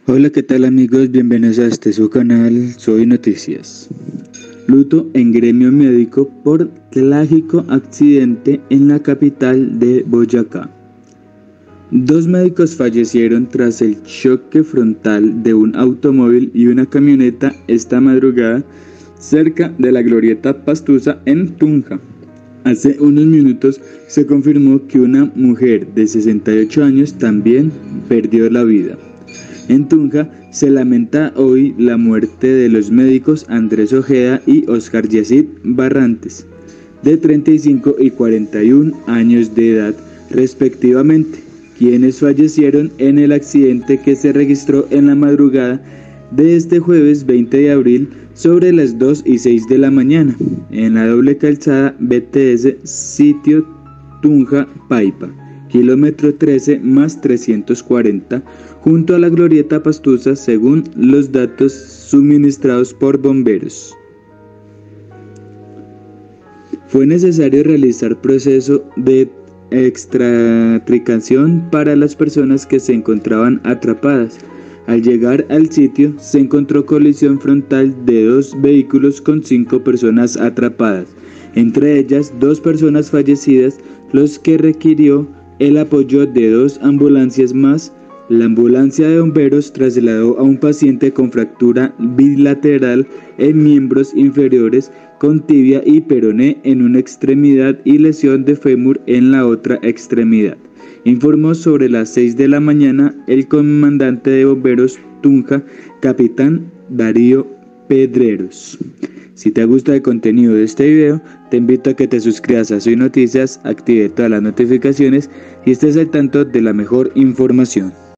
Hola, ¿qué tal amigos? Bienvenidos a su canal, Soy Noticias. Luto en gremio médico por trágico accidente en la capital de Boyacá. 2 médicos fallecieron tras el choque frontal de un automóvil y una camioneta esta madrugada cerca de la glorieta Pastusa en Tunja. Hace unos minutos se confirmó que una mujer de 68 años también perdió la vida. En Tunja se lamenta hoy la muerte de los médicos Andrés Ojeda y Oscar Yacid Barrantes, de 35 y 41 años de edad respectivamente, quienes fallecieron en el accidente que se registró en la madrugada de este jueves 20 de abril sobre las 2:06 de la mañana, en la doble calzada BTS sitio Tunja-Paipa, kilómetro 13 más 340, junto a la glorieta Pastusa, según los datos suministrados por bomberos. Fue necesario realizar proceso de extricación para las personas que se encontraban atrapadas. Al llegar al sitio, se encontró colisión frontal de 2 vehículos con 5 personas atrapadas, entre ellas 2 personas fallecidas, los que requirió el apoyo de 2 ambulancias más. La ambulancia de bomberos trasladó a un paciente con fractura bilateral en miembros inferiores, con tibia y peroné en una extremidad y lesión de fémur en la otra extremidad, informó sobre las 6 de la mañana el comandante de bomberos Tunja, capitán Darío Pedreros. Si te gusta el contenido de este video, te invito a que te suscribas a Soy Noticias, active todas las notificaciones y estés al tanto de la mejor información.